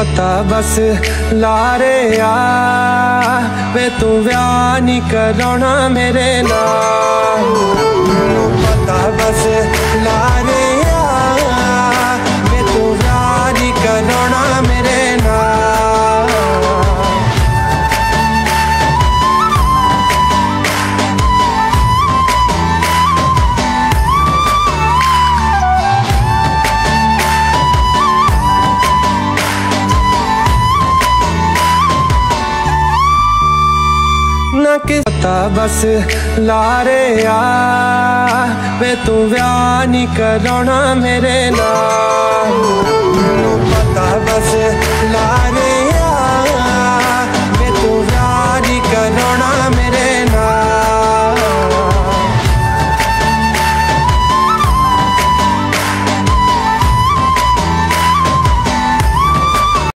पता बस लारे आ वे तू व्याह नहीं कराना मेरे नाल। मैनू पता बस लारे आ वे तू व्याह नहीं कराना मेरे नाल। ना कि पता बस लारे आ वे तू व्याह नहीं कराना मेरे नाल। मैनू पता बस